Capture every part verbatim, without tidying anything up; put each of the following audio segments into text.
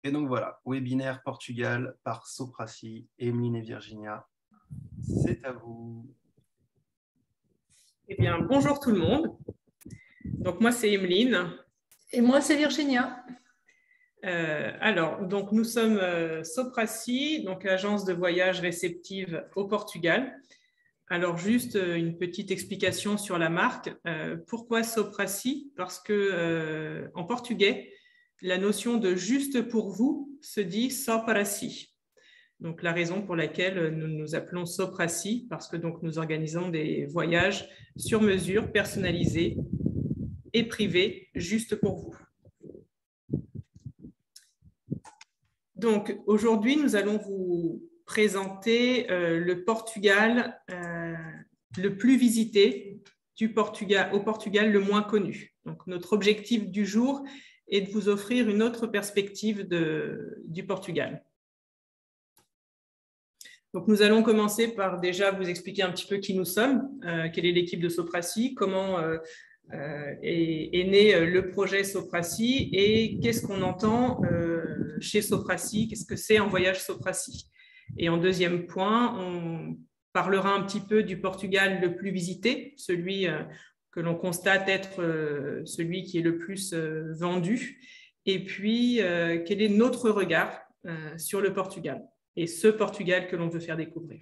Et donc voilà, webinaire Portugal par Sopraci, Emeline et Virginia. C'est à vous. Eh bien, bonjour tout le monde. Donc, moi, c'est Emeline. Et moi, c'est Virginia. Euh, alors, donc, nous sommes euh, Sopraci, donc l'agence de voyage réceptive au Portugal. Alors, juste euh, une petite explication sur la marque. Euh, pourquoi Sopraci? Parce que euh, en portugais, la notion de juste pour vous se dit só para si. Donc, la raison pour laquelle nous nous appelons Sopraci, parce que donc, nous organisons des voyages sur mesure, personnalisés et privés, juste pour vous. Donc, aujourd'hui, nous allons vous présenter euh, le Portugal euh, le plus visité du Portugal, au Portugal le moins connu. Donc, notre objectif du jour est de vous offrir une autre perspective de, du Portugal. Donc, nous allons commencer par déjà vous expliquer un petit peu qui nous sommes, euh, quelle est l'équipe de Sopraci, comment euh, euh, est, est né le projet Sopraci et qu'est-ce qu'on entend euh, chez Sopraci, qu'est-ce que c'est un voyage Sopraci. Et en deuxième point, on parlera un petit peu du Portugal le plus visité, celui euh, que l'on constate être euh, celui qui est le plus euh, vendu, et puis euh, quel est notre regard euh, sur le Portugal et ce Portugal que l'on veut faire découvrir.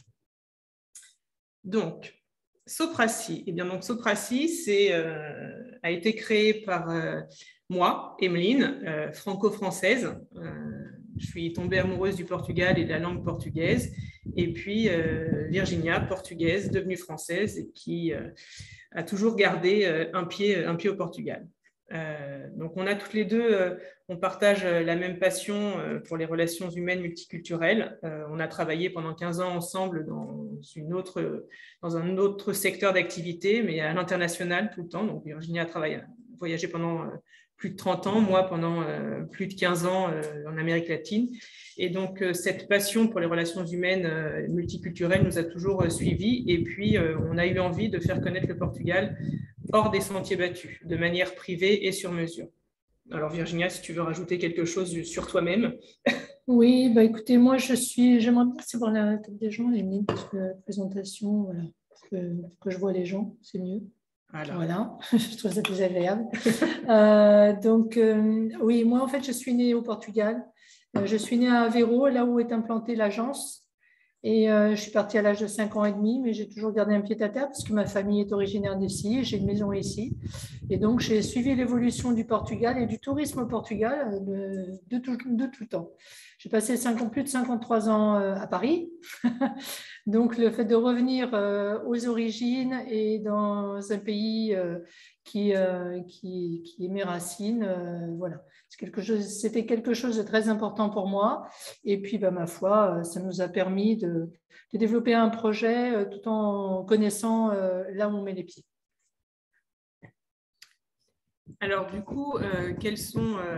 Donc, Sopraci, eh bien donc Sopraci c'est, euh, a été créé par euh, moi, Emeline, euh, franco-française. Euh, je suis tombée amoureuse du Portugal et de la langue portugaise. Et puis euh, Virginia, portugaise, devenue française et qui euh, a toujours gardé euh, un, pied, un pied au Portugal. Euh, donc on a toutes les deux, euh, on partage la même passion euh, pour les relations humaines multiculturelles. Euh, on a travaillé pendant quinze ans ensemble dans, une autre, dans un autre secteur d'activité, mais à l'international tout le temps. Donc Virginia a travaillé, voyagé pendant euh, plus de trente ans, moi pendant euh, plus de quinze ans euh, en Amérique latine. Et donc euh, cette passion pour les relations humaines euh, multiculturelles nous a toujours euh, suivis. Et puis euh, on a eu envie de faire connaître le Portugal hors des sentiers battus, de manière privée et sur mesure. Alors Virginia, si tu veux rajouter quelque chose sur toi-même. Oui, bah écoutez, moi je suis, j'aimerais bien savoir la tête des gens, les minutes de présentation, voilà, pour que, pour que je vois les gens, c'est mieux. Voilà, voilà. Je trouve ça plus agréable. euh, donc euh, oui, moi en fait je suis née au Portugal. Euh, je suis née à Aveiro, là où est implantée l'agence. Et euh, je suis partie à l'âge de cinq ans et demi, mais j'ai toujours gardé un pied à terre parce que ma famille est originaire d'ici, j'ai une maison ici. Et donc, j'ai suivi l'évolution du Portugal et du tourisme au Portugal de, de, tout, de tout temps. J'ai passé cinq, plus de cinquante-trois ans à Paris. Donc, le fait de revenir euh, aux origines et dans un pays euh, qui, euh, qui, qui est mes racines, euh, voilà. Quelque chose, c'était quelque chose de très important pour moi. Et puis, bah, ma foi, ça nous a permis de, de développer un projet euh, tout en connaissant euh, là où on met les pieds. Alors, du coup, euh, quels sont... Euh...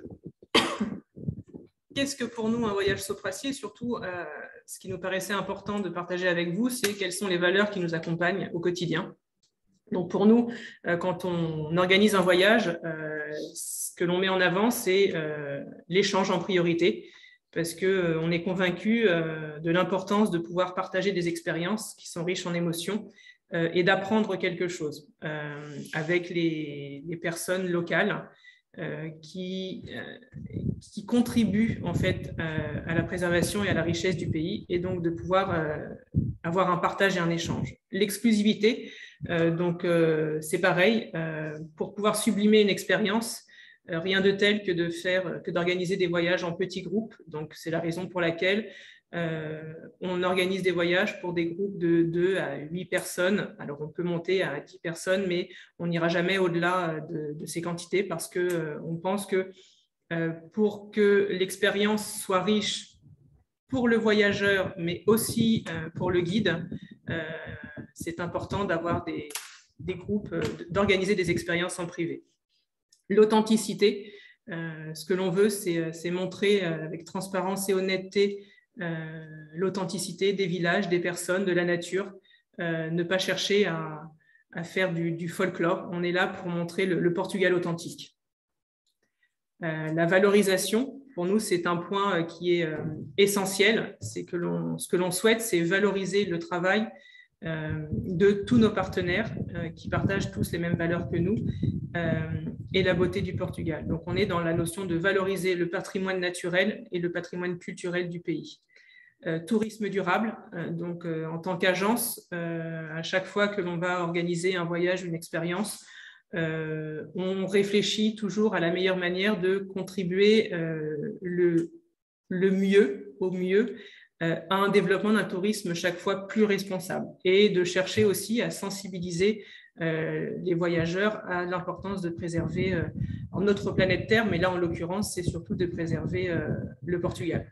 Qu'est-ce que pour nous un voyage Sopraci? Et surtout, euh, ce qui nous paraissait important de partager avec vous, c'est quelles sont les valeurs qui nous accompagnent au quotidien. Donc pour nous, euh, quand on organise un voyage, euh, ce que l'on met en avant, c'est euh, l'échange en priorité, parce qu'on euh, est convaincu euh, de l'importance de pouvoir partager des expériences qui sont riches en émotions euh, et d'apprendre quelque chose euh, avec les, les personnes locales. Euh, qui, euh, qui contribuent en fait euh, à la préservation et à la richesse du pays, et donc de pouvoir euh, avoir un partage et un échange. L'exclusivité, euh, donc euh, c'est pareil, euh, pour pouvoir sublimer une expérience, euh, rien de tel que de faire, que d'organiser des voyages en petits groupes. Donc c'est la raison pour laquelle Euh, on organise des voyages pour des groupes de deux à huit personnes. Alors, on peut monter à dix personnes, mais on n'ira jamais au-delà de, de ces quantités parce qu'on euh, pense que euh, pour que l'expérience soit riche pour le voyageur, mais aussi euh, pour le guide, euh, c'est important d'avoir des, des groupes, euh, d'organiser des expériences en privé. L'authenticité, euh, ce que l'on veut, c'est montrer euh, avec transparence et honnêteté Euh, l'authenticité des villages, des personnes, de la nature, euh, ne pas chercher à, à faire du, du folklore. On est là pour montrer le, le Portugal authentique. Euh, la valorisation, Pour nous, c'est un point qui est essentiel. C'est que l'on, ce que l'on souhaite, c'est valoriser le travail de tous nos partenaires qui partagent tous les mêmes valeurs que nous et la beauté du Portugal. Donc, on est dans la notion de valoriser le patrimoine naturel et le patrimoine culturel du pays. Euh, tourisme durable, euh, donc euh, en tant qu'agence, euh, à chaque fois que l'on va organiser un voyage, une expérience, euh, on réfléchit toujours à la meilleure manière de contribuer euh, le, le mieux, au mieux, euh, à un développement d'un tourisme chaque fois plus responsable et de chercher aussi à sensibiliser euh, les voyageurs à l'importance de préserver euh, notre planète Terre, mais là en l'occurrence, c'est surtout de préserver euh, le Portugal.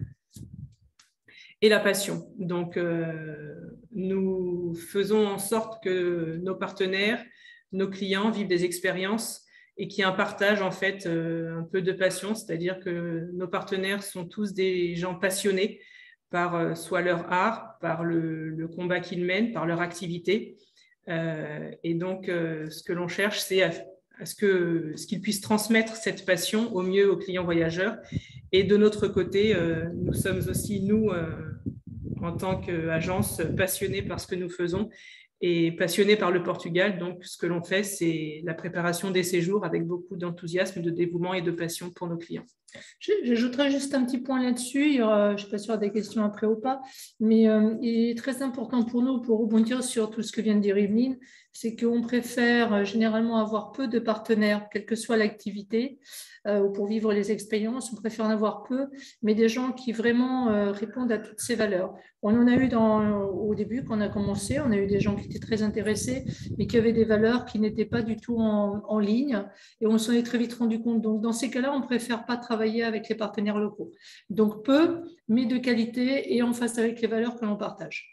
Et la passion. Donc, euh, nous faisons en sorte que nos partenaires, nos clients vivent des expériences et qu'il y ait un partage en fait euh, un peu de passion, c'est-à-dire que nos partenaires sont tous des gens passionnés par euh, soit leur art, par le, le combat qu'ils mènent, par leur activité. Euh, et donc, euh, ce que l'on cherche, c'est à, à ce que, ce qu'ils puissent transmettre cette passion au mieux aux clients voyageurs. Et de notre côté, euh, nous sommes aussi, nous, euh, en tant qu'agence, passionnés par ce que nous faisons et passionnés par le Portugal. Donc, ce que l'on fait, c'est la préparation des séjours avec beaucoup d'enthousiasme, de dévouement et de passion pour nos clients. J'ajouterais juste un petit point là-dessus. Je ne suis pas sûre des questions après ou pas, mais euh, il est très important pour nous, pour rebondir sur tout ce que vient de dire Evelyne, c'est qu'on préfère généralement avoir peu de partenaires, quelle que soit l'activité, euh, ou pour vivre les expériences, on préfère en avoir peu, mais des gens qui vraiment euh, répondent à toutes ces valeurs. On en a eu dans, au début, quand on a commencé, on a eu des gens qui étaient très intéressés, mais qui avaient des valeurs qui n'étaient pas du tout en, en ligne, et on s'en est très vite rendu compte. Donc, dans ces cas-là, on ne préfère pas travailler avec les partenaires locaux. Donc, peu, mais de qualité et en face avec les valeurs que l'on partage.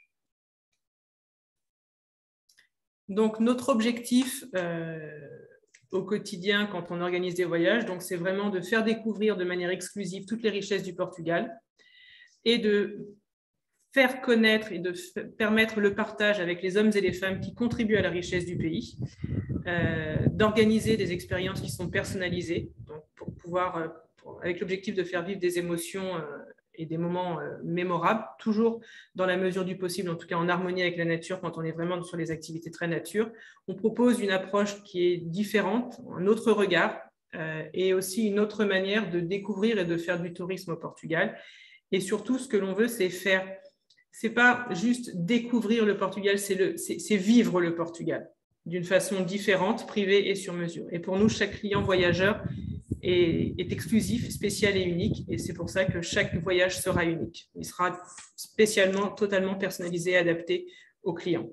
Donc, notre objectif euh, au quotidien quand on organise des voyages, donc c'est vraiment de faire découvrir de manière exclusive toutes les richesses du Portugal et de faire connaître et de permettre le partage avec les hommes et les femmes qui contribuent à la richesse du pays, euh, d'organiser des expériences qui sont personnalisées, donc pour pouvoir, pour, avec l'objectif de faire vivre des émotions euh, et des moments euh, mémorables, toujours dans la mesure du possible, en tout cas en harmonie avec la nature quand on est vraiment sur les activités très nature. On propose une approche qui est différente, un autre regard euh, et aussi une autre manière de découvrir et de faire du tourisme au Portugal. Et surtout, ce que l'on veut, c'est faire, c'est pas juste découvrir le Portugal, c'est le, c'est, c'est vivre le Portugal d'une façon différente, privée et sur mesure. Et pour nous, chaque client voyageur est, est exclusif, spécial et unique. Et c'est pour ça que chaque voyage sera unique. Il sera spécialement, totalement personnalisé et adapté aux clients.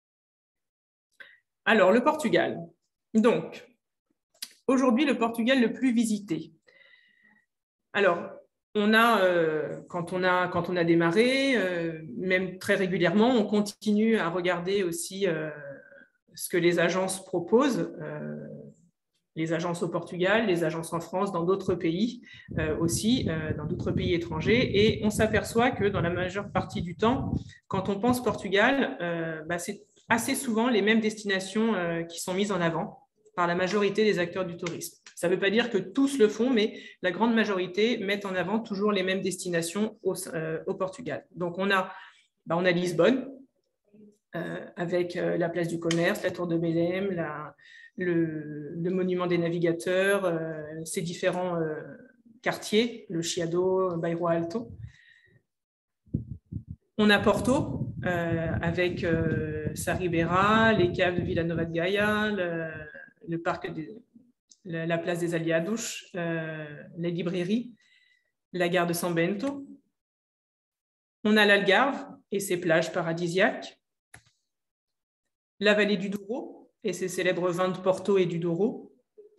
Alors, le Portugal. Donc, aujourd'hui, le Portugal le plus visité. Alors, on a, euh, quand, on a, quand on a démarré, euh, même très régulièrement, on continue à regarder aussi euh, ce que les agences proposent, euh, les agences au Portugal, les agences en France, dans d'autres pays euh, aussi, euh, dans d'autres pays étrangers. Et on s'aperçoit que dans la majeure partie du temps, quand on pense Portugal, euh, bah, c'est assez souvent les mêmes destinations euh, qui sont mises en avant par la majorité des acteurs du tourisme. Ça ne veut pas dire que tous le font, mais la grande majorité mettent en avant toujours les mêmes destinations au, euh, au Portugal. Donc, on a, bah, on a Lisbonne, euh, avec euh, la place du commerce, la tour de Belém, la, le, le monument des navigateurs, euh, ces différents euh, quartiers, le Chiado, Bairro Alto. On a Porto, euh, avec euh, sa Ribeira, les caves de Vila Nova de Gaia, le, le parc des la place des Aliados, euh, les librairies, la gare de São Bento. On a l'Algarve et ses plages paradisiaques, la vallée du Douro et ses célèbres vins de Porto et du Douro,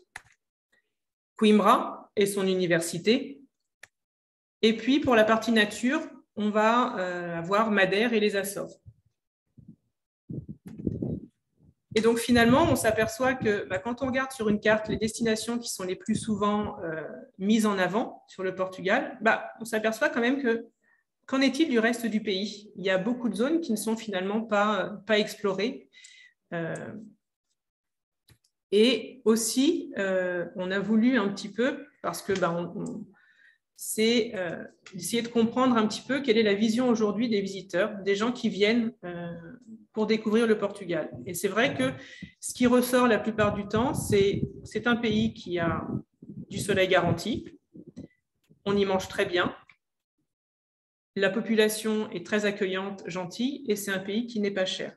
Coimbra et son université. Et puis, pour la partie nature, on va euh, avoir Madère et les Açores. Et donc, finalement, on s'aperçoit que bah, quand on regarde sur une carte les destinations qui sont les plus souvent euh, mises en avant sur le Portugal, bah, on s'aperçoit quand même que qu'en est-il du reste du pays? Il y a beaucoup de zones qui ne sont finalement pas, pas explorées. Euh, et aussi, euh, on a voulu un petit peu, parce que bah, on, on, c'est euh, d'essayer de comprendre un petit peu quelle est la vision aujourd'hui des visiteurs, des gens qui viennent euh, pour découvrir le Portugal. Et c'est vrai que ce qui ressort la plupart du temps, c'est c'est un pays qui a du soleil garanti, on y mange très bien, la population est très accueillante, gentille, et c'est un pays qui n'est pas cher.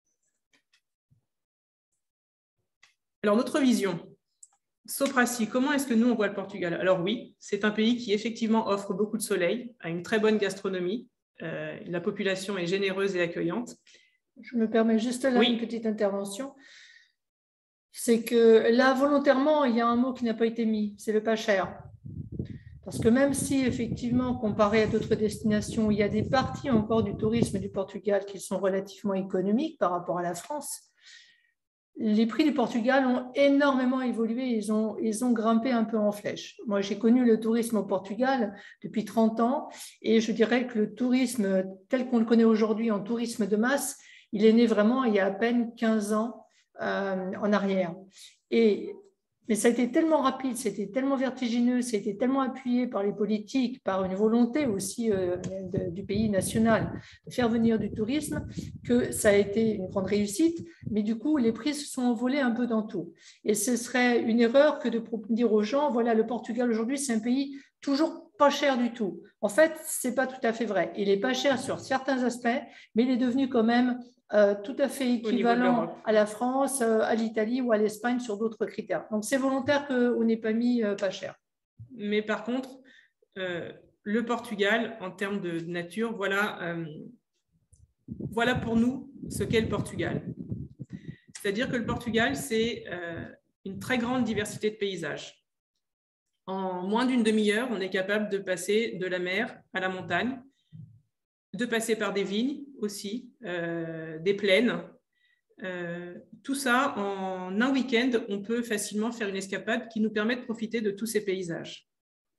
Alors, notre vision, Sopraci, comment est-ce que nous, on voit le Portugal? Alors oui, c'est un pays qui effectivement offre beaucoup de soleil, a une très bonne gastronomie, euh, la population est généreuse et accueillante. Je me permets juste là oui. une petite intervention. C'est que là, volontairement, il y a un mot qui n'a pas été mis, c'est le pas cher. Parce que même si, effectivement, comparé à d'autres destinations, il y a des parties encore du tourisme du Portugal qui sont relativement économiques par rapport à la France, les prix du Portugal ont énormément évolué, ils ont, ils ont grimpé un peu en flèche. Moi, j'ai connu le tourisme au Portugal depuis trente ans et je dirais que le tourisme tel qu'on le connaît aujourd'hui en tourisme de masse, il est né vraiment il y a à peine quinze ans euh, en arrière. Et Mais ça a été tellement rapide, c'était tellement vertigineux, ça a été tellement appuyé par les politiques, par une volonté aussi euh, de, du pays national de faire venir du tourisme, que ça a été une grande réussite. Mais du coup, les prix se sont envolés un peu dans tout. Et ce serait une erreur que de dire aux gens, voilà, le Portugal aujourd'hui, c'est un pays toujours pas cher du tout. En fait, ce n'est pas tout à fait vrai. Il est pas cher sur certains aspects, mais il est devenu quand même Euh, tout à fait équivalent à la France, euh, à l'Italie ou à l'Espagne sur d'autres critères. Donc, c'est volontaire qu'on n'ait pas mis euh, pas cher. Mais par contre, euh, le Portugal, en termes de nature, voilà, euh, voilà pour nous ce qu'est le Portugal. C'est-à-dire que le Portugal, c'est euh, une très grande diversité de paysages. En moins d'une demi-heure, on est capable de passer de la mer à la montagne, de passer par des vignes aussi, euh, des plaines. Euh, tout ça, en un week-end, on peut facilement faire une escapade qui nous permet de profiter de tous ces paysages.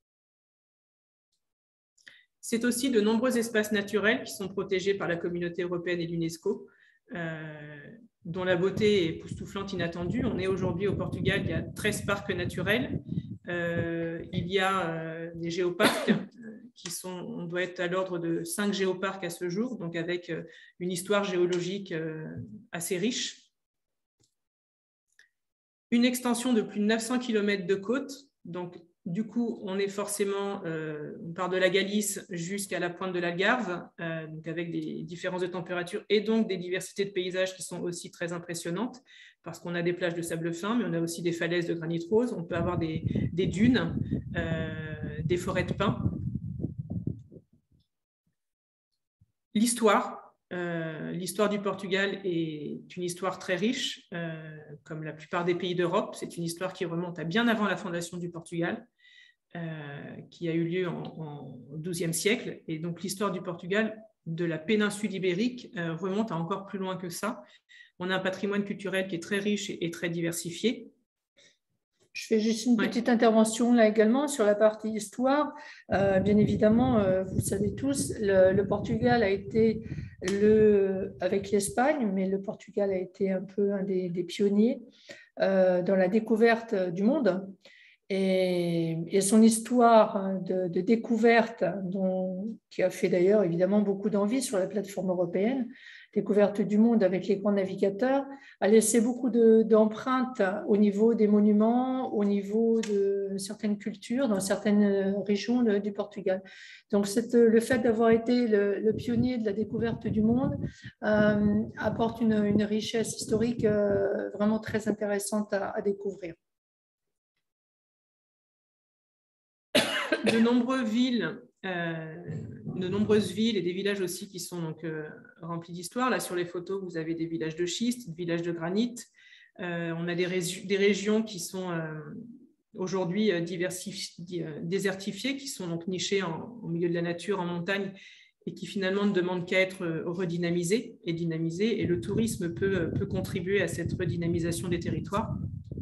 C'est aussi de nombreux espaces naturels qui sont protégés par la communauté européenne et l'UNESCO, euh, dont la beauté est époustouflante, inattendue. On est aujourd'hui au Portugal, il y a treize parcs naturels, euh, il y a euh, des géoparcs, qui sont, on doit être à l'ordre de cinq géoparcs à ce jour, donc avec une histoire géologique assez riche. Une extension de plus de neuf cents kilomètres de côte, donc du coup, on est forcément, euh, on part de la Galice jusqu'à la pointe de l'Algarve, euh, donc avec des différences de température et donc des diversités de paysages qui sont aussi très impressionnantes, parce qu'on a des plages de sable fin, mais on a aussi des falaises de granit rose, on peut avoir des, des dunes, euh, des forêts de pins. L'histoire, euh, l'histoire du Portugal est une histoire très riche, euh, comme la plupart des pays d'Europe. C'est une histoire qui remonte à bien avant la fondation du Portugal, euh, qui a eu lieu en, en douzième siècle. Et donc l'histoire du Portugal, de la péninsule ibérique, euh, remonte à encore plus loin que ça. On a un patrimoine culturel qui est très riche et, et très diversifié. Je fais juste une petite intervention là également sur la partie histoire. Euh, bien évidemment, euh, vous savez tous, le, le Portugal a été, le, avec l'Espagne, mais le Portugal a été un peu un des, des pionniers euh, dans la découverte du monde. Et, et son histoire de, de découverte, dont, qui a fait d'ailleurs évidemment beaucoup d'envie sur la plateforme européenne, découverte du monde avec les grands navigateurs, a laissé beaucoup de, d'empreintes au niveau des monuments, au niveau de certaines cultures, dans certaines régions de, du Portugal. Donc cette, le fait d'avoir été le, le pionnier de la découverte du monde euh, apporte une, une richesse historique euh, vraiment très intéressante à, à découvrir. De nombreuses villes, euh, de nombreuses villes et des villages aussi qui sont donc euh, remplis d'histoire. Là, sur les photos, vous avez des villages de schiste, des villages de granit. Euh, on a des, ré- des régions qui sont euh, aujourd'hui désertifiées, qui sont donc nichées en, au milieu de la nature, en montagne, et qui finalement ne demandent qu'à être redynamisées et dynamisées. Et le tourisme peut, peut contribuer à cette redynamisation des territoires.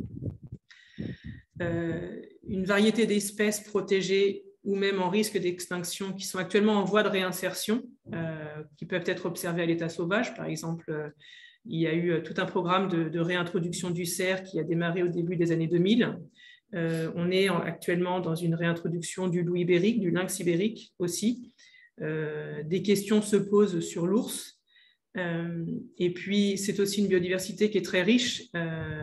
Euh, une variété d'espèces protégées ou même en risque d'extinction qui sont actuellement en voie de réinsertion, euh, qui peuvent être observées à l'état sauvage. Par exemple, euh, il y a eu tout un programme de, de réintroduction du cerf qui a démarré au début des années deux mille, Euh, on est actuellement dans une réintroduction du loup ibérique, du lynx ibérique aussi. Euh, des questions se posent sur l'ours. Euh, et puis, c'est aussi une biodiversité qui est très riche, euh,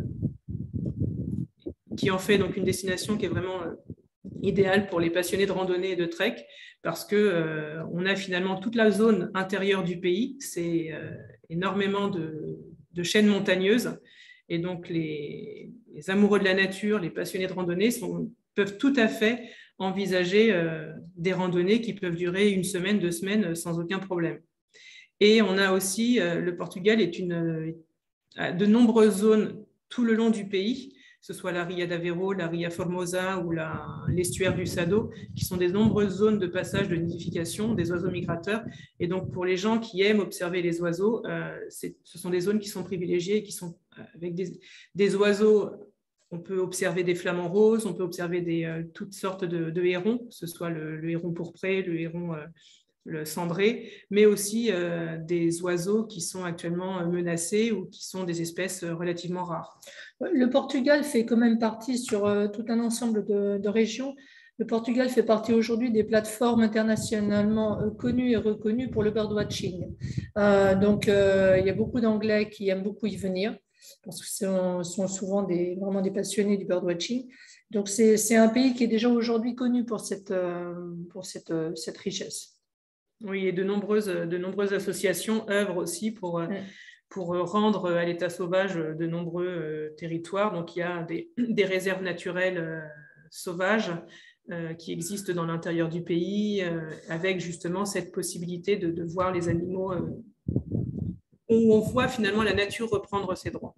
qui en fait donc une destination qui est vraiment euh, idéale pour les passionnés de randonnée et de trek, parce qu'on euh, a finalement toute la zone intérieure du pays. C'est euh, énormément de, de chaînes montagneuses. Et donc, les, les amoureux de la nature, les passionnés de randonnée sont, peuvent tout à fait envisager euh, des randonnées qui peuvent durer une semaine, deux semaines sans aucun problème. Et on a aussi, euh, le Portugal est une, euh, de nombreuses zones tout le long du pays, que ce soit la Ria d'Aveiro, la Ria Formosa ou l'estuaire du Sado, qui sont des nombreuses zones de passage de nidification des oiseaux migrateurs. Et donc, pour les gens qui aiment observer les oiseaux, euh, ce sont des zones qui sont privilégiées, qui sont avec des, des oiseaux. On peut observer des flamants roses, on peut observer des, euh, toutes sortes de, de hérons, que ce soit le, le héron pourpré, le héron euh, le cendré, mais aussi euh, des oiseaux qui sont actuellement menacés ou qui sont des espèces relativement rares. Le Portugal fait quand même partie sur euh, tout un ensemble de, de régions. Le Portugal fait partie aujourd'hui des plateformes internationalement euh, connues et reconnues pour le birdwatching. Euh, donc, euh, il y a beaucoup d'Anglais qui aiment beaucoup y venir, parce que ce sont, sont souvent des, vraiment des passionnés du birdwatching. Donc, c'est un pays qui est déjà aujourd'hui connu pour cette, euh, pour cette, euh, cette richesse. Oui, et de nombreuses, de nombreuses associations œuvrent aussi pour, ouais. pour rendre à l'état sauvage de nombreux euh, territoires. Donc, il y a des, des réserves naturelles euh, sauvages euh, qui existent dans l'intérieur du pays, euh, avec justement cette possibilité de, de voir les animaux, euh, où on voit finalement la nature reprendre ses droits.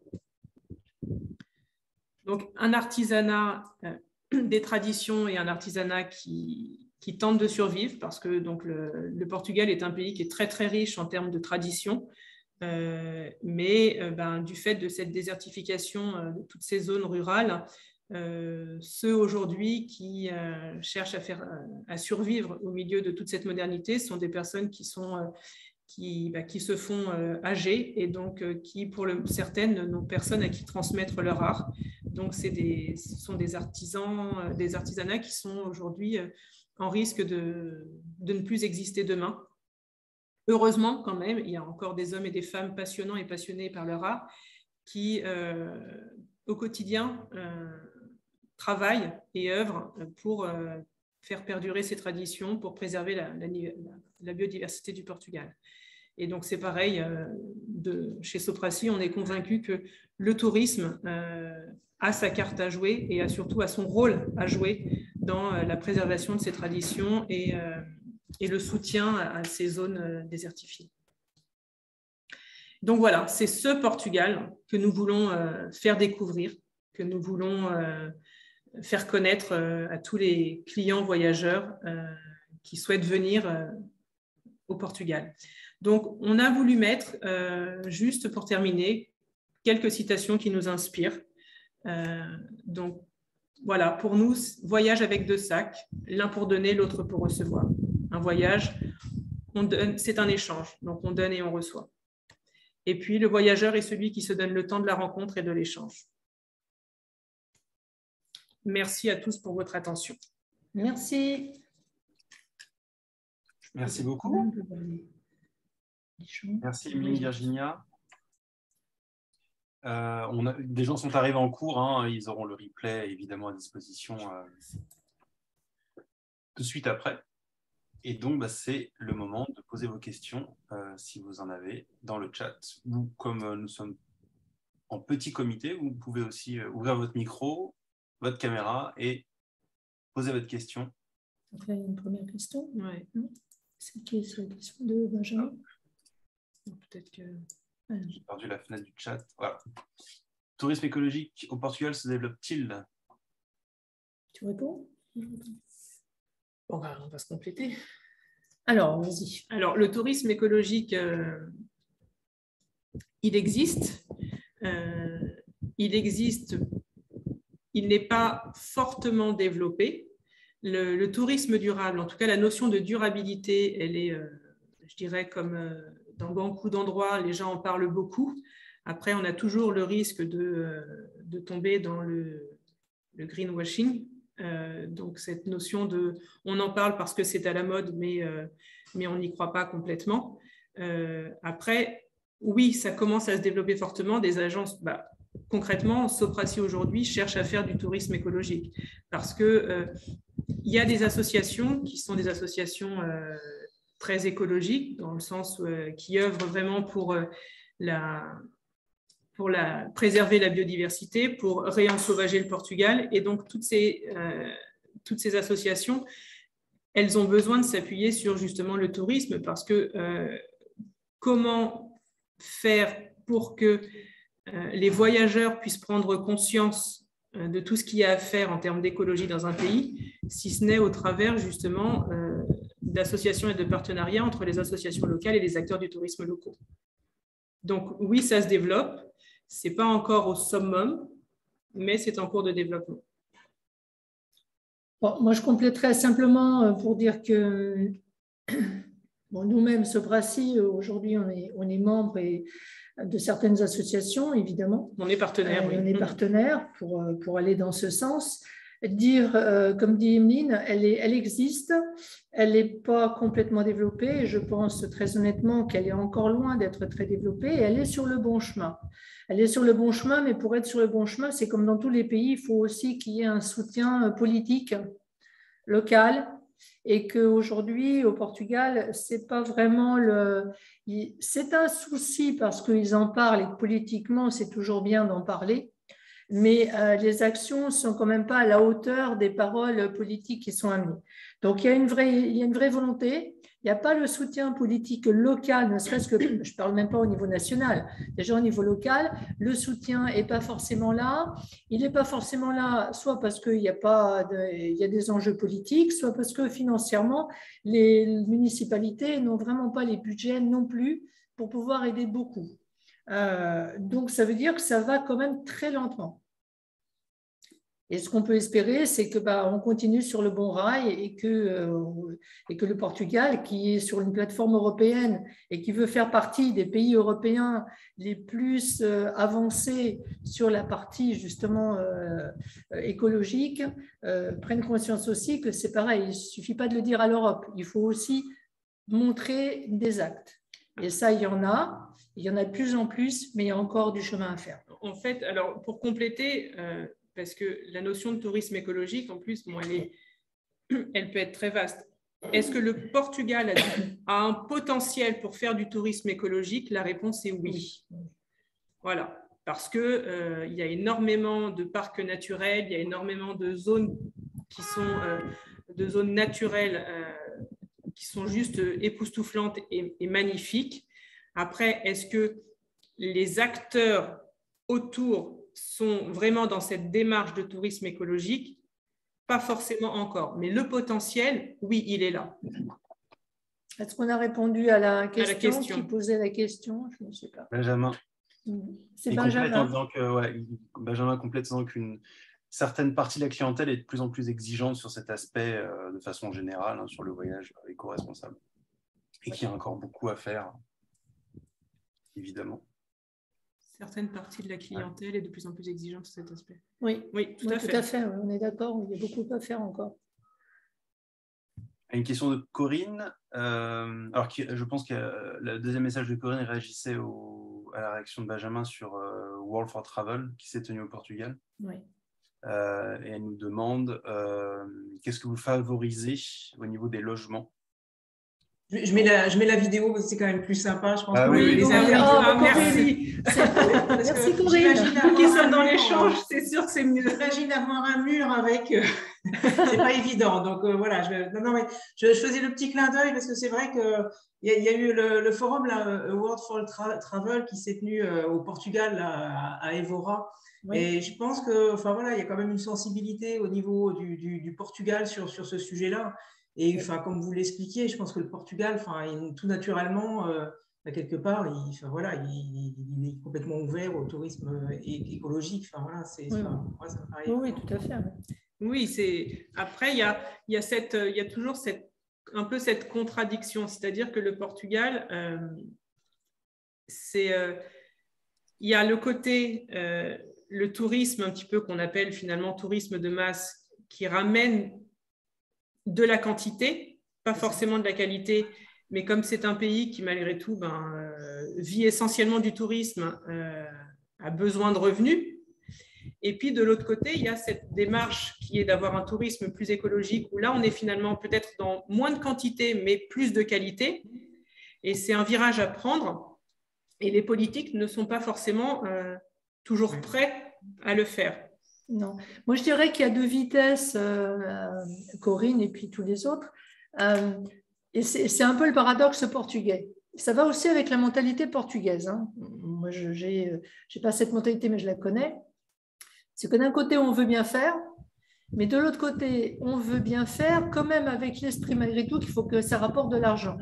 Donc, un artisanat, euh, des traditions et un artisanat qui... qui tentent de survivre, parce que donc, le, le Portugal est un pays qui est très, très riche en termes de tradition, euh, mais euh, ben, du fait de cette désertification euh, de toutes ces zones rurales, euh, ceux aujourd'hui qui euh, cherchent à, faire, à survivre au milieu de toute cette modernité sont des personnes qui, sont, euh, qui, bah, qui se font euh, âgées et donc euh, qui, pour le, certaines, n'ont personne à qui transmettre leur art. Donc, des, ce sont des artisans, euh, des artisanats qui sont aujourd'hui euh, en risque de, de ne plus exister demain. Heureusement, quand même, il y a encore des hommes et des femmes passionnants et passionnés par leur art qui, euh, au quotidien, euh, travaillent et œuvrent pour euh, faire perdurer ces traditions, pour préserver la, la, la biodiversité du Portugal. Et donc, c'est pareil, euh, de, chez Sopracy, on est convaincu que le tourisme euh, a sa carte à jouer et a surtout a son rôle à jouer dans la préservation de ces traditions et, euh, et le soutien à ces zones euh, désertifiées. Donc voilà, c'est ce Portugal que nous voulons euh, faire découvrir, que nous voulons euh, faire connaître euh, à tous les clients voyageurs euh, qui souhaitent venir euh, au Portugal. Donc, on a voulu mettre, euh, juste pour terminer, quelques citations qui nous inspirent. Euh, donc, voilà, pour nous, voyage avec deux sacs, l'un pour donner, l'autre pour recevoir. Un voyage, c'est un échange, donc on donne et on reçoit. Et puis, le voyageur est celui qui se donne le temps de la rencontre et de l'échange. Merci à tous pour votre attention. Merci. Merci beaucoup. Merci, Émilie, Virginia. Euh, on a, des gens sont arrivés en cours, hein, ils auront le replay évidemment à disposition euh, tout de suite après. Et donc, bah, c'est le moment de poser vos questions, euh, si vous en avez, dans le chat. Ou comme euh, nous sommes en petit comité, vous pouvez aussi euh, ouvrir votre micro, votre caméra et poser votre question. Donc là, il y a une première question. Ouais. C'est qui est la question de Benjamin? Peut-être que... J'ai perdu la fenêtre du chat. Voilà. Tourisme écologique au Portugal se développe-t-il? Tu réponds? Bon, bah, on va se compléter. Alors, vas-y. Alors, le tourisme écologique, euh, il existe. Euh, il existe. Il n'est pas fortement développé. Le, le tourisme durable, en tout cas, la notion de durabilité, elle est, euh, je dirais, comme... Euh, dans beaucoup d'endroits, les gens en parlent beaucoup. Après, on a toujours le risque de, de tomber dans le, le greenwashing. Euh, donc, cette notion de « on en parle parce que c'est à la mode, mais, euh, mais on n'y croit pas complètement euh, ». Après, oui, ça commence à se développer fortement. Des agences, bah, concrètement, Sopracy aujourd'hui cherche à faire du tourisme écologique parce qu'il euh, y a des associations qui sont des associations euh, très écologiques, dans le sens euh, qui œuvrent vraiment pour, euh, la, pour la, préserver la biodiversité, pour réensauvager le Portugal. Et donc, toutes ces, euh, toutes ces associations, elles ont besoin de s'appuyer sur justement le tourisme parce que euh, comment faire pour que euh, les voyageurs puissent prendre conscience euh, de tout ce qu'il y a à faire en termes d'écologie dans un pays, si ce n'est au travers justement euh, d'associations et de partenariats entre les associations locales et les acteurs du tourisme locaux. Donc oui, ça se développe, ce n'est pas encore au summum, mais c'est en cours de développement. Bon, moi, je compléterais simplement pour dire que bon, nous-mêmes, Sopracy, aujourd'hui, on est, on est membre et, de certaines associations, évidemment. On est partenaire, euh, oui. On est partenaire pour, pour aller dans ce sens. Dire, euh, comme dit Emeline, elle, est, elle existe, elle n'est pas complètement développée et je pense très honnêtement qu'elle est encore loin d'être très développée et elle est sur le bon chemin. Elle est sur le bon chemin, mais pour être sur le bon chemin, c'est comme dans tous les pays, il faut aussi qu'il y ait un soutien politique local et qu'aujourd'hui, au Portugal, c'est pas vraiment le... C'est un souci parce qu'ils en parlent et que politiquement, c'est toujours bien d'en parler. Mais euh, les actions ne sont quand même pas à la hauteur des paroles politiques qui sont amenées. Donc, il y a une vraie, il y a une vraie volonté. Il n'y a pas le soutien politique local, ne serait-ce que, je ne parle même pas au niveau national, déjà au niveau local, le soutien n'est pas forcément là. Il n'est pas forcément là, soit parce qu'il y a, pas de, il y a des enjeux politiques, soit parce que financièrement, les municipalités n'ont vraiment pas les budgets non plus pour pouvoir aider beaucoup. Euh, donc, ça veut dire que ça va quand même très lentement. Et ce qu'on peut espérer, c'est que bah, on continue sur le bon rail et que, euh, et que le Portugal, qui est sur une plateforme européenne et qui veut faire partie des pays européens les plus euh, avancés sur la partie justement euh, écologique, euh, prenne conscience aussi que c'est pareil. Il ne suffit pas de le dire à l'Europe, il faut aussi montrer des actes. Et ça, il y en a. Il y en a de plus en plus, mais il y a encore du chemin à faire. En fait, alors pour compléter, euh, parce que la notion de tourisme écologique, en plus, bon, elle, est, elle peut être très vaste. Est-ce que le Portugal a, a un potentiel pour faire du tourisme écologique? La réponse est oui. Voilà, parce qu'il euh, y a énormément de parcs naturels, il y a énormément de zones qui sont euh, de zones naturelles euh, qui sont juste époustouflantes et, et magnifiques. Après, est-ce que les acteurs autour sont vraiment dans cette démarche de tourisme écologique? Pas forcément encore, mais le potentiel, oui, il est là. Est-ce qu'on a répondu à la question, à la question. Qui posait la question? Je ne sais pas. Benjamin. C'est Benjamin. En que, ouais, Benjamin complète en disant qu'une certaine partie de la clientèle est de plus en plus exigeante sur cet aspect euh, de façon générale, hein, sur le voyage éco-responsable. Et qu'il y a encore beaucoup à faire, évidemment. Certaines parties de la clientèle ouais. est de plus en plus exigeante sur cet aspect. Oui, oui tout, oui, à, tout fait. à fait. On est d'accord, il y a beaucoup à faire encore. Une question de Corinne. Euh, alors, qui, je pense que le deuxième message de Corinne réagissait au, à la réaction de Benjamin sur euh, World for Travel, qui s'est tenu au Portugal. Oui. Euh, et elle nous demande euh, qu'est-ce que vous favorisez au niveau des logements? Je, je, mets la, je mets la vidéo parce que c'est quand même plus sympa. Je pense ah, que oui, les oui, interviews. Oh, merci. Merci Corinne. Nous qui sommes dans l'échange, c'est sûr que c'est mieux. J'imagine avoir un mur avec. Euh, c'est pas évident. Donc euh, voilà. Je, non, non, mais je, je faisais le petit clin d'œil parce que c'est vrai que il y, y a eu le, le forum là, World for Tra Travel qui s'est tenu euh, au Portugal là, à, à Évora. Oui. Et je pense que, enfin voilà, il y a quand même une sensibilité au niveau du, du, du Portugal sur, sur ce sujet-là. Et enfin, comme vous l'expliquiez, je pense que le Portugal, enfin, il, tout naturellement, euh, quelque part, il, enfin, voilà, il, il est complètement ouvert au tourisme écologique. Enfin, voilà, c'est, oui, enfin, moi, ça me paraît oui, oui, tout à fait. Oui, c'est. Après, il y a, il y a cette, il y a toujours cette, un peu cette contradiction, c'est-à-dire que le Portugal, euh, c'est, euh, il y a le côté euh, le tourisme un petit peu qu'on appelle finalement tourisme de masse, qui ramène de la quantité, pas forcément de la qualité, mais comme c'est un pays qui malgré tout ben, euh, vit essentiellement du tourisme, euh, a besoin de revenus. Et puis de l'autre côté, il y a cette démarche qui est d'avoir un tourisme plus écologique, où là on est finalement peut-être dans moins de quantité, mais plus de qualité. Et c'est un virage à prendre. Et les politiques ne sont pas forcément euh, toujours prêts à le faire. Non. Moi, je dirais qu'il y a deux vitesses, euh, Corinne et puis tous les autres. Euh, et c'est un peu le paradoxe portugais. Ça va aussi avec la mentalité portugaise. Hein. Moi, je n'ai pas cette mentalité, mais je la connais. C'est que d'un côté, on veut bien faire, mais de l'autre côté, on veut bien faire quand même avec l'esprit malgré tout qu'il faut que ça rapporte de l'argent.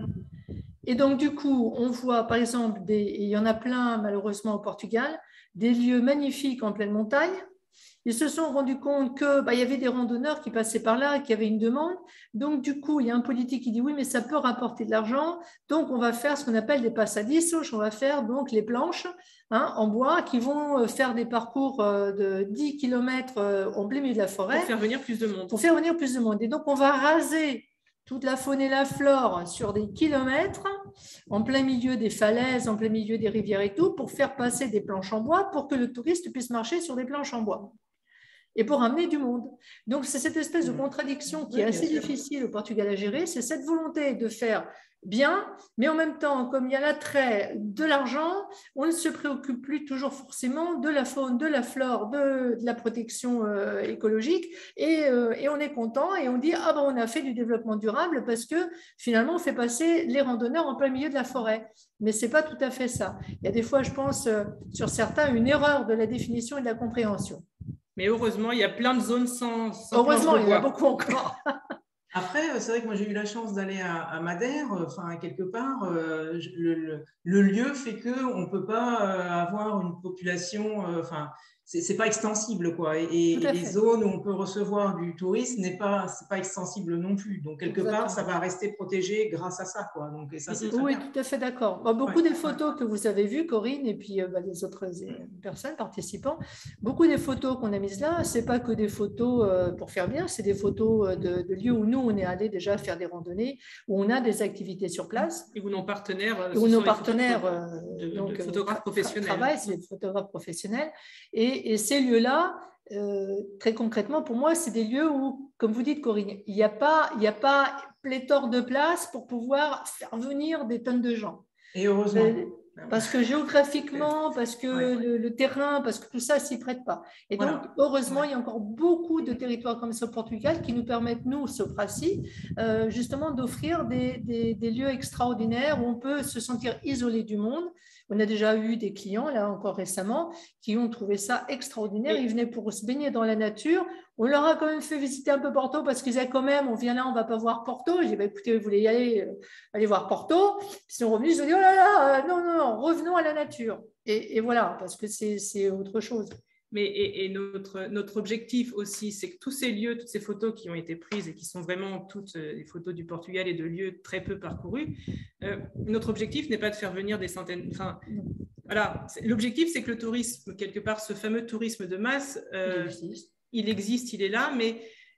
Et donc, du coup, on voit, par exemple, des, et il y en a plein malheureusement au Portugal, des lieux magnifiques en pleine montagne. Ils se sont rendus compte qu'il bah, y avait des randonneurs qui passaient par là, qui avaient une demande. Donc, du coup, il y a un politique qui dit oui, mais ça peut rapporter de l'argent. Donc, on va faire ce qu'on appelle des passadissos. On va faire donc les planches hein, en bois qui vont faire des parcours de dix kilomètres en plein milieu de la forêt. Pour faire venir plus de monde. Pour faire venir plus de monde. Et donc, on va raser toute la faune et la flore sur des kilomètres, en plein milieu des falaises, en plein milieu des rivières et tout, pour faire passer des planches en bois pour que le touriste puisse marcher sur des planches en bois et pour amener du monde. Donc, c'est cette espèce de contradiction qui est assez difficile au Portugal à gérer, c'est cette volonté de faire bien, mais en même temps, comme il y a l'attrait de l'argent, on ne se préoccupe plus toujours forcément de la faune, de la flore, de, de la protection euh, écologique, et, euh, et on est content et on dit « Ah ben on a fait du développement durable parce que finalement on fait passer les randonneurs en plein milieu de la forêt ». Mais ce n'est pas tout à fait ça. Il y a des fois, je pense, euh, sur certains, une erreur de la définition et de la compréhension. Mais heureusement, il y a plein de zones sans, sans heureusement, il y en a beaucoup encore. Après, c'est vrai que moi, j'ai eu la chance d'aller à, à Madère, enfin, quelque part, euh, le, le, le lieu fait qu'on ne peut pas avoir une population, enfin, euh, c'est pas extensible, quoi. Et, et les zones où on peut recevoir du tourisme n'est pas, c'est pas extensible non plus. Donc, quelque Exactement. part, ça va rester protégé grâce à ça, quoi. Donc, et ça, c'est oui, bien. tout à fait d'accord. Bon, beaucoup ouais. des photos que vous avez vues, Corinne, et puis euh, bah, les autres personnes, participants, beaucoup des photos qu'on a mises là, c'est pas que des photos euh, pour faire bien, c'est des photos de, de lieux où nous, on est allés déjà faire des randonnées, où on a des activités sur place. Et où nos partenaires, où nos partenaires euh, de, donc, de photographes professionnels. travaillent, c'est des photographes professionnels. Et, et ces lieux-là, euh, très concrètement, pour moi, c'est des lieux où, comme vous dites, Corinne, il n'y a pas, il n'y a pas pléthore de places pour pouvoir faire venir des tonnes de gens. Et heureusement. Euh, parce que géographiquement, parce que ouais. le, le terrain, parce que tout ça s'y prête pas. Et donc, voilà. heureusement, ouais. il y a encore beaucoup de territoires comme ça au Portugal qui nous permettent, nous, Sopraci, euh, justement d'offrir des, des, des lieux extraordinaires où on peut se sentir isolé du monde. On a déjà eu des clients, là encore récemment, qui ont trouvé ça extraordinaire. Ils venaient pour se baigner dans la nature. On leur a quand même fait visiter un peu Porto parce qu'ils disaient quand même, on vient là, on ne va pas voir Porto. J'ai dit, bah, écoutez, vous voulez y aller, euh, allez voir Porto. Puis ils sont revenus, ils ont dit, oh là là, euh, non, non, non, revenons à la nature. Et, et voilà, parce que c'est autre chose. Mais et, et notre, notre objectif aussi, c'est que tous ces lieux, toutes ces photos qui ont été prises et qui sont vraiment toutes des photos du Portugal et de lieux très peu parcourus, euh, notre objectif n'est pas de faire venir des centaines. Enfin, voilà, l'objectif, c'est que le tourisme, quelque part, ce fameux tourisme de masse, euh, il, existe. il existe, il est là, mais,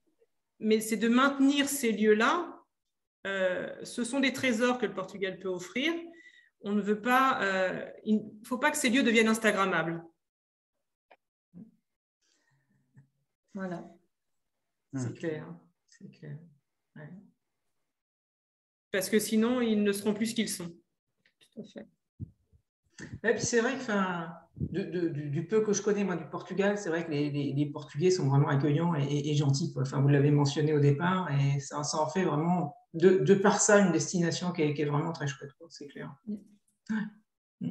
mais c'est de maintenir ces lieux-là. Euh, ce sont des trésors que le Portugal peut offrir. On ne veut pas, euh, il ne faut pas que ces lieux deviennent instagrammables. Voilà. C'est clair. C'est clair. Ouais. Parce que sinon, ils ne seront plus ce qu'ils sont. Tout à fait. Et puis c'est vrai que enfin, de, de, du, du peu que je connais moi du Portugal, c'est vrai que les, les, les Portugais sont vraiment accueillants et, et, et gentils. Quoi. Enfin, vous l'avez mentionné au départ et ça, ça en fait vraiment, de, de par ça, une destination qui est, qui est vraiment très chouette. C'est clair. Ouais.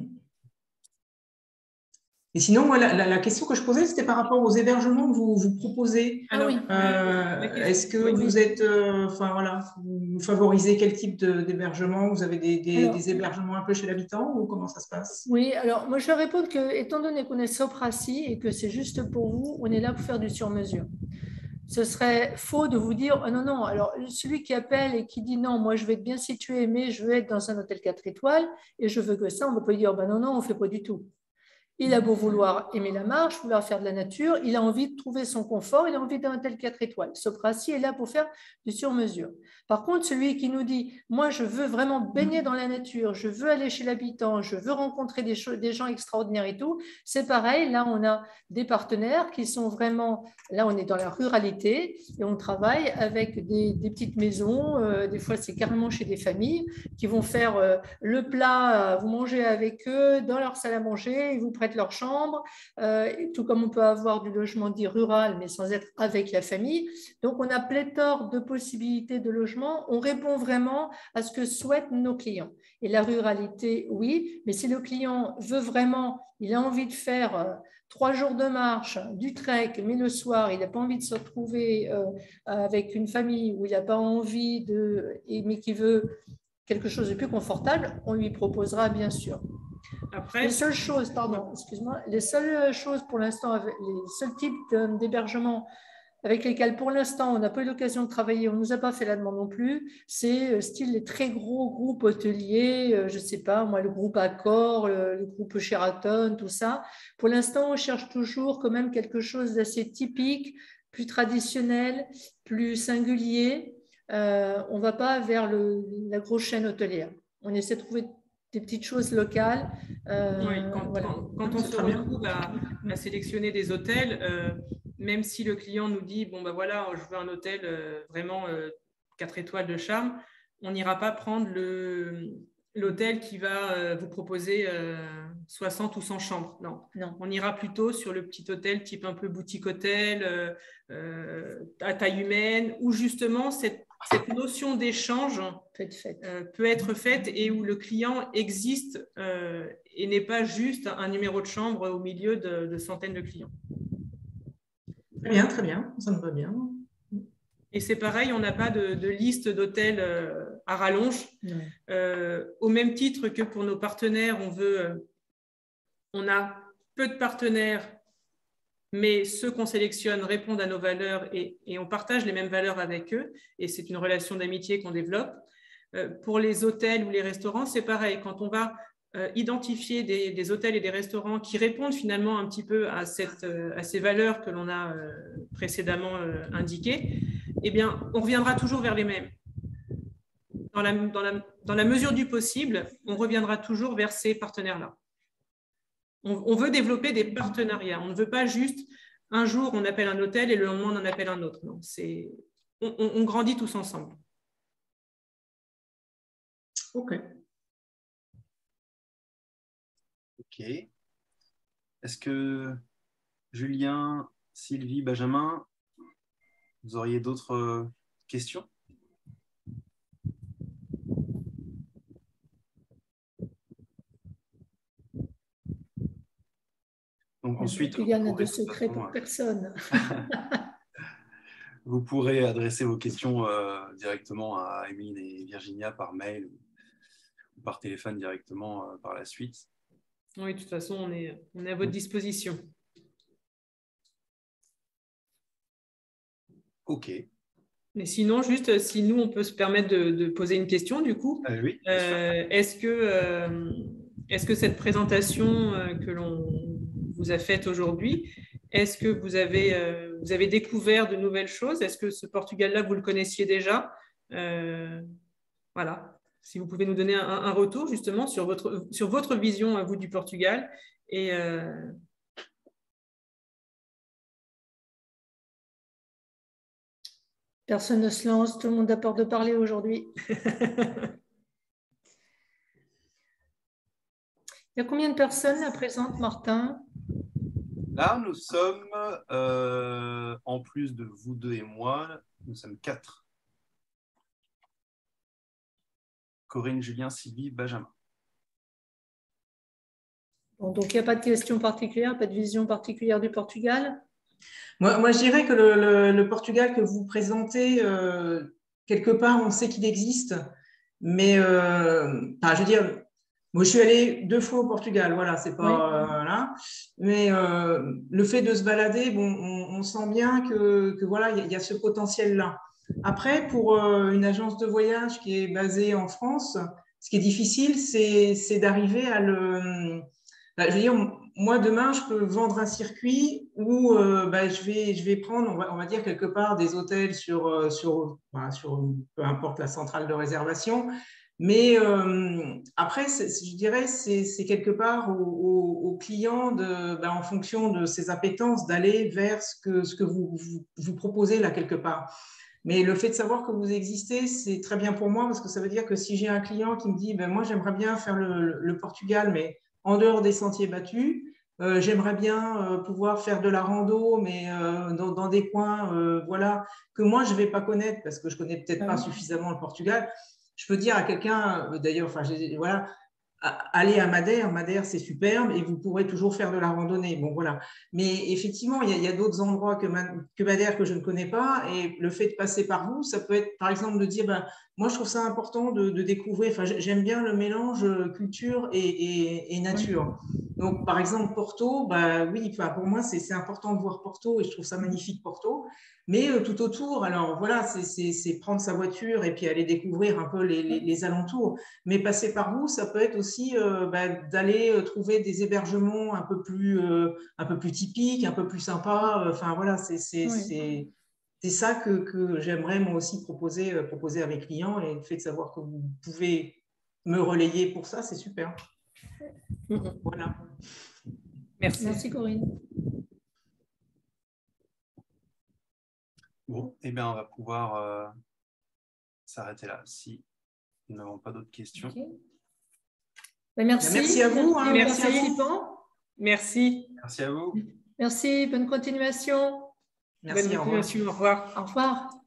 Et sinon, moi, la, la, la question que je posais, c'était par rapport aux hébergements que vous, vous proposez. Ah oui. Euh, Est-ce que oui, vous oui. êtes, euh, enfin voilà, vous favorisez quel type d'hébergement? Vous avez des, des, alors, des hébergements un peu chez l'habitant ou comment ça se passe? Oui, alors moi je vais répondre que, étant donné qu'on est Sopraci et que c'est juste pour vous, on est là pour faire du sur-mesure. Ce serait faux de vous dire, oh non, non, alors celui qui appelle et qui dit non, moi je vais être bien situé, mais je veux être dans un hôtel quatre étoiles et je veux que ça, on ne peut pas dire, ben non, non, on ne fait pas du tout. Il a beau vouloir aimer la marche, vouloir faire de la nature, il a envie de trouver son confort, il a envie d'un hôtel quatre étoiles. Sopraci est là pour faire du sur-mesure. Par contre, celui qui nous dit « moi, je veux vraiment baigner dans la nature, je veux aller chez l'habitant, je veux rencontrer des, des gens extraordinaires et tout », c'est pareil. Là, on a des partenaires qui sont vraiment… Là, on est dans la ruralité et on travaille avec des, des petites maisons. Euh, des fois, c'est carrément chez des familles qui vont faire euh, le plat, vous mangez avec eux dans leur salle à manger, ils vous prennent leur chambre, euh, tout comme on peut avoir du logement dit rural, mais sans être avec la famille. Donc, on a pléthore de possibilités de logement. On répond vraiment à ce que souhaitent nos clients. Et la ruralité, oui, mais si le client veut vraiment, il a envie de faire euh, trois jours de marche, du trek, mais le soir, il n'a pas envie de se retrouver euh, avec une famille où il n'a pas envie de, mais qui veut quelque chose de plus confortable, on lui proposera bien sûr. Après, les seules choses, pardon, excuse-moi, les seules choses pour l'instant, les seuls types d'hébergement avec lesquels pour l'instant on n'a pas eu l'occasion de travailler, on ne nous a pas fait la demande non plus, c'est style les très gros groupes hôteliers, je ne sais pas, moi le groupe Accor, le, le groupe Sheraton, tout ça. Pour l'instant, on cherche toujours quand même quelque chose d'assez typique, plus traditionnel, plus singulier. Euh, on ne va pas vers le, la grosse chaîne hôtelière. On essaie de trouver des petites choses locales. Euh, oui, quand, voilà. quand, quand on se retrouve à, à sélectionner des hôtels, euh, même si le client nous dit, bon ben voilà, je veux un hôtel euh, vraiment euh, quatre étoiles de charme, on n'ira pas prendre le, l'hôtel qui va euh, vous proposer euh, soixante ou cent chambres. Non. non, on ira plutôt sur le petit hôtel type un peu boutique hôtel, euh, euh, à taille humaine, où justement cette, cette notion d'échange euh, peut être faite et où le client existe euh, et n'est pas juste un numéro de chambre au milieu de, de centaines de clients. Très bien, très bien, ça me va bien. Et c'est pareil, on n'a pas de, de liste d'hôtels euh, à rallonge. Euh, au même titre que pour nos partenaires, on veut, euh, on a peu de partenaires, mais ceux qu'on sélectionne répondent à nos valeurs et, et on partage les mêmes valeurs avec eux. Et c'est une relation d'amitié qu'on développe. Euh, pour les hôtels ou les restaurants, c'est pareil. Quand on va euh, identifier des, des hôtels et des restaurants qui répondent finalement un petit peu à, cette, euh, à ces valeurs que l'on a euh, précédemment euh, indiquées, eh bien, on reviendra toujours vers les mêmes. Dans la, dans, la, dans la mesure du possible, on reviendra toujours vers ces partenaires-là. On, on veut développer des partenariats. On ne veut pas juste, un jour, on appelle un hôtel et le lendemain, on en appelle un autre. Non, c'est, on, on grandit tous ensemble. OK. OK. Est-ce que Julien, Sylvie, Benjamin, vous auriez d'autres questions? Donc ensuite, il y en a de secrets pour personne. Vous pourrez adresser vos questions euh, directement à Emeline et Virginia par mail ou par téléphone directement euh, par la suite. Oui, de toute façon, on est, on est à votre disposition. OK. Mais sinon, juste si nous, on peut se permettre de, de poser une question, du coup, euh, oui, euh, est-ce que, euh, est-ce que cette présentation euh, que l'on vous a faite aujourd'hui, est-ce que vous avez, euh, vous avez découvert de nouvelles choses? Est-ce que ce Portugal-là, vous le connaissiez déjà? euh, Voilà. Si vous pouvez nous donner un, un retour justement sur votre, sur votre vision à vous du Portugal. Et euh... Personne ne se lance, tout le monde a peur de parler aujourd'hui. Il y a combien de personnes à présente, Martin? Là, nous sommes, euh, en plus de vous deux et moi, nous sommes quatre. Corinne, Julien, Sylvie, Benjamin. Bon, donc, il n'y a pas de question particulière, pas de vision particulière du Portugal? Moi, moi je dirais que le, le, le Portugal que vous présentez, euh, quelque part, on sait qu'il existe. Mais, euh, enfin, je veux dire, moi, je suis allée deux fois au Portugal, voilà, c'est pas… Oui. Euh, voilà. Mais euh, le fait de se balader, bon, on, on sent bien que, que voilà, il y, y a ce potentiel-là. Après, pour euh, une agence de voyage qui est basée en France, ce qui est difficile, c'est d'arriver à le… Je veux dire, moi, demain, je peux vendre un circuit où euh, bah, je, vais, je vais prendre, on va, on va dire, quelque part des hôtels sur, sur, bah, sur peu importe la centrale de réservation. Mais euh, après, je dirais, c'est quelque part au, au, au client, de, bah, en fonction de ses appétences, d'aller vers ce que, ce que vous, vous, vous proposez là, quelque part. Mais le fait de savoir que vous existez, c'est très bien pour moi parce que ça veut dire que si j'ai un client qui me dit ben, « moi, j'aimerais bien faire le, le Portugal, mais en dehors des sentiers battus, euh, j'aimerais bien euh, pouvoir faire de la rando, mais euh, dans, dans des coins euh, voilà, que moi, je ne vais pas connaître parce que je ne connais peut-être pas suffisamment le Portugal. » Je peux dire à quelqu'un, d'ailleurs, enfin, voilà, allez à Madère, Madère c'est superbe et vous pourrez toujours faire de la randonnée. Bon, voilà. Mais effectivement, il y a, y a d'autres endroits que, que Madère que je ne connais pas et le fait de passer par vous, ça peut être par exemple de dire, ben, moi je trouve ça important de, de découvrir, enfin, j'aime bien le mélange culture et, et, et nature. Donc par exemple Porto, ben, oui, enfin, pour moi c'est important de voir Porto et je trouve ça magnifique Porto. Mais euh, tout autour, alors voilà, c'est prendre sa voiture et puis aller découvrir un peu les, les, les alentours. Mais passer par vous, ça peut être aussi euh, bah, d'aller euh, trouver des hébergements un peu plus, euh, un peu plus typiques, un peu plus sympas. Enfin voilà, c'est oui. ça que, que j'aimerais moi aussi proposer, euh, proposer à mes clients. Et le fait de savoir que vous pouvez me relayer pour ça, c'est super. Mm-hmm. Voilà. Merci. Merci Corinne. Bon, eh bien, on va pouvoir euh, s'arrêter là si nous n'avons pas d'autres questions. Okay. Ben, merci. Merci à vous. Hein, merci, merci à vous. Merci. Merci à vous. Merci. Bonne continuation. Merci. Bonne continuation. Au revoir. Au revoir.